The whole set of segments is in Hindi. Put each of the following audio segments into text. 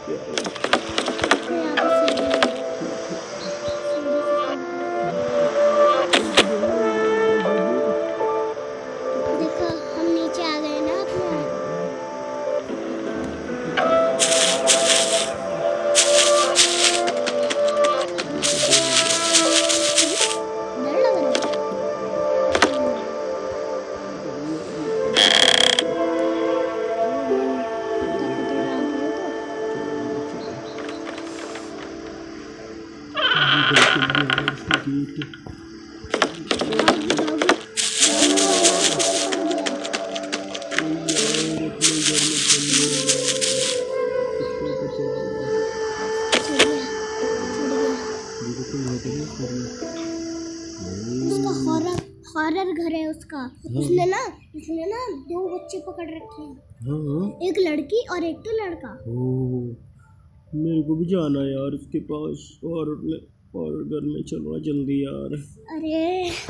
देखो यहाँ पे सीढ़ी है। सीढ़ी से देखो हम नीचे आ गए ना अपने। डर लग रहा है। उसका हॉरर घर है उसका। उसने ना दो बच्चे पकड़ रखे हैं। हाँ एक लड़की और एक तो लड़का। मेरे को भी जाना है यार उसके पास, और घर में चलना जल्दी यार। अरे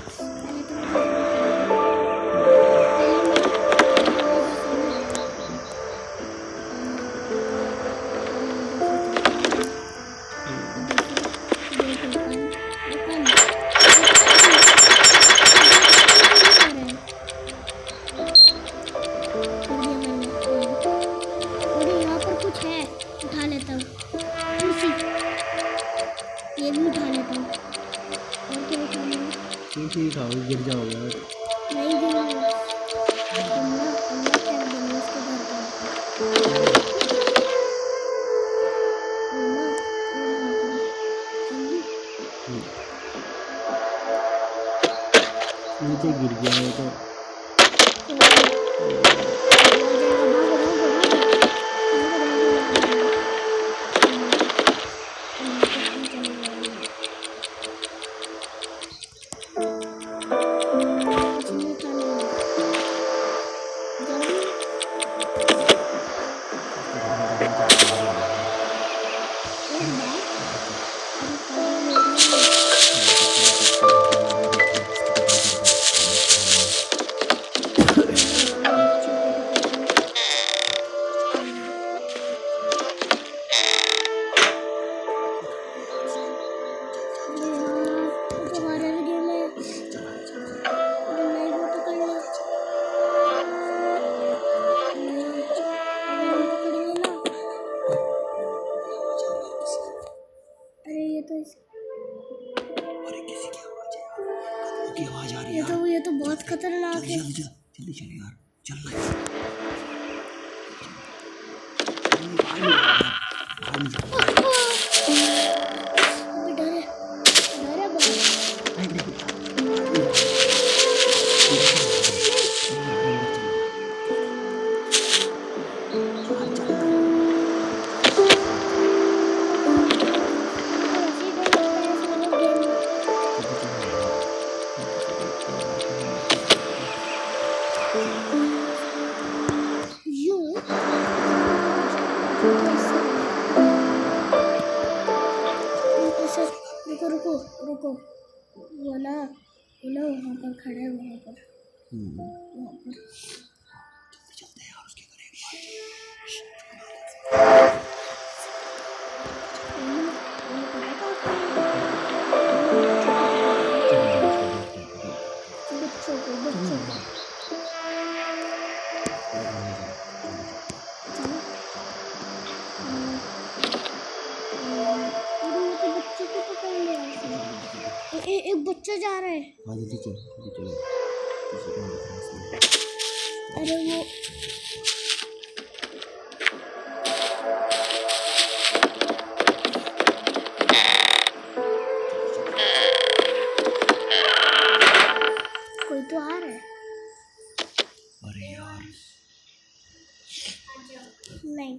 उठा लेता हूँ कुर्सी, ये भी उठा लेता हूँ। और क्या उठाना है? ठीक है, गिर जाओ यार। नहीं गिरूंगा। अम्मा फेंक देंगे उसके घर पे। नीचे गिर गया है तो आवाज आ रही है। ये तो बहुत खतरनाक है। जल्दी चल यार, चलना रुको वो ना वहाँ पर खड़े हैं, वहाँ पर चलते यार उसके घर। एक बच्चा जा रहा है। हाँ जल्दी चलो। अरे वो कोई तो आ रहा है। अरे यार नहीं